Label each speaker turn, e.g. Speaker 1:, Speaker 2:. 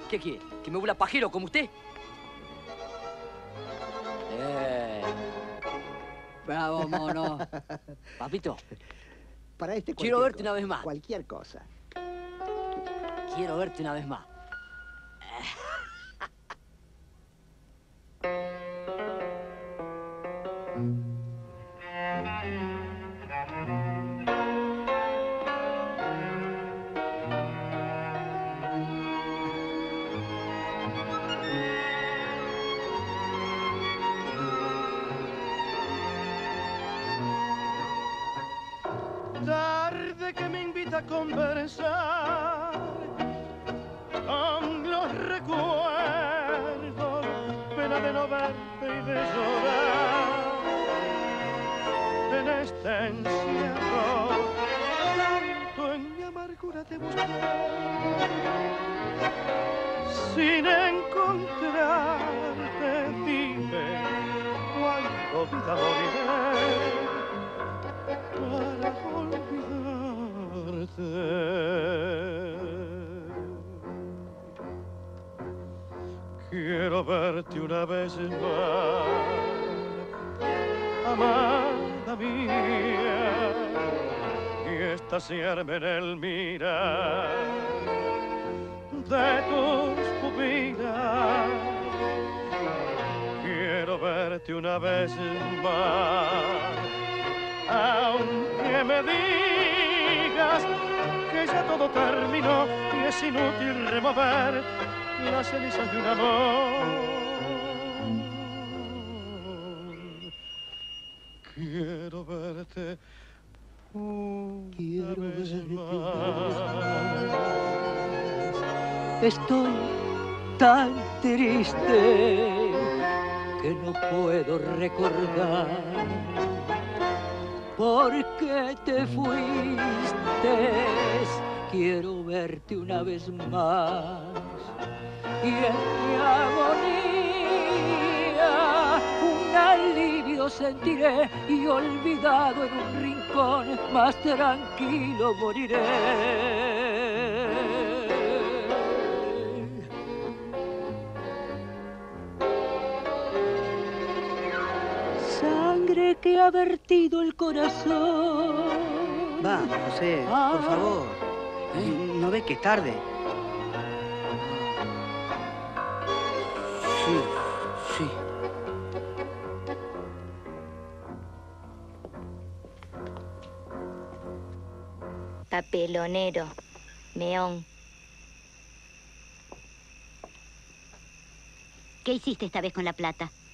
Speaker 1: ¿Qué quiere? ¿Que me vuela pajero como usted? Bravo, mono. Papito.
Speaker 2: Para este
Speaker 1: Quiero verte
Speaker 2: cosa,
Speaker 1: una vez más.
Speaker 2: Cualquier cosa.
Speaker 1: Quiero verte una vez más.
Speaker 3: Tarde que me invita a conversar con los recuerdos, pena de no verte y de llorar en este encierro, tanto en mi amargura te busqué, sin encontrarte, dime cuánto vida moriré para olvidarte. Quiero verte una vez más, amada mía, y estaciarme en el mirar de tus pupilas. Quiero verte una vez más, aunque me digas que ya todo terminó y es inútil remover las cenizas de un amor. Quiero verte una vez más.
Speaker 1: Estoy tan triste que no puedo recordar por qué te fuiste. Quiero verte una vez más y en mi agonía un alivio sentiré y olvidado en un rincón más tranquilo moriré. Sangre que ha vertido el corazón.
Speaker 2: Vamos, José, por favor. ¿No ves que es tarde?
Speaker 1: Sí, sí.
Speaker 4: Papelonero, meón.
Speaker 5: ¿Qué hiciste esta vez con la plata?